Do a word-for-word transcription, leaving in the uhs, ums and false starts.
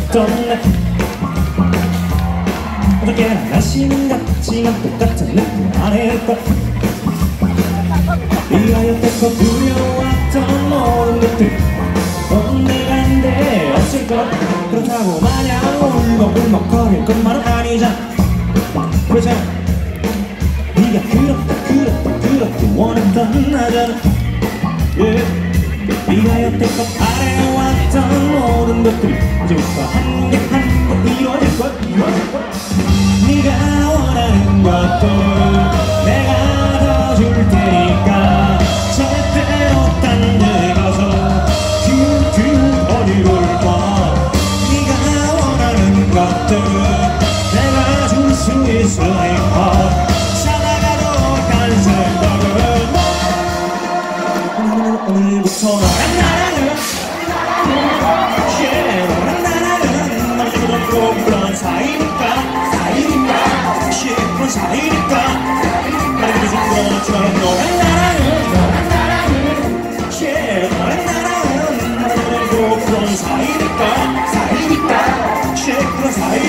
떴네. 어떻게나 날씨는 같지만 똑같은 느낌 아닐까. 네가 여태껏 두려웠던 모든 것들 언젠간데 없을 것. 그렇다고 마냥 울먹울먹거릴 것만은 아니잖아. 그렇잖아. 네가 그렇다 그렇다 그렇게 원했던 나잖아. yeah. 네가 여태껏 바래왔던 모든 것들이 이제부터 한 개 한 개 이루어질 것. 네가 원하는 것들 내가 더 줄 테니까 절대로 딴 데 가서 뷰뷰 어디 볼까. 네가 원하는 것들 내가 줄 수 있으니까 살아가도 간 생각은 오늘, 오늘부터 너랑 나랑은 yeah, 너랑 나랑은 말도 꼭 그런 사이니까 사이니까 yeah, 그런 사이니까 말도 좀 그런 것처럼 너랑 나랑은 너랑 나랑은 yeah, 너랑 나랑은 말도 꼭 그런 사이니까 사이니까 yeah, 그런 사이